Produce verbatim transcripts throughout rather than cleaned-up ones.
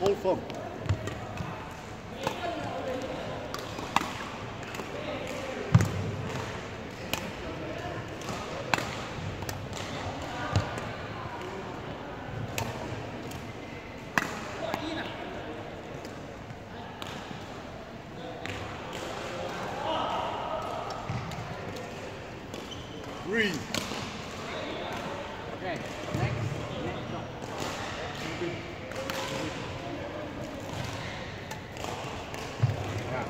Hold firm. Three. Okay, next, next shot. Yeah.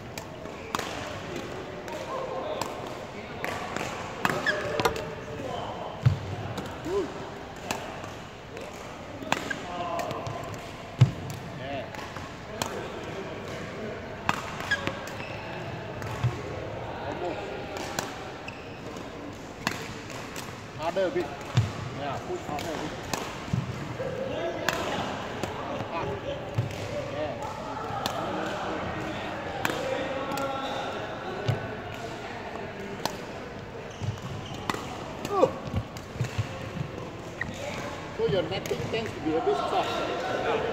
Good. Yeah. Almost. Harder a bit. Yeah, push harder a bit. Ah. Yeah. Oh. So your netting tends to be a bit soft.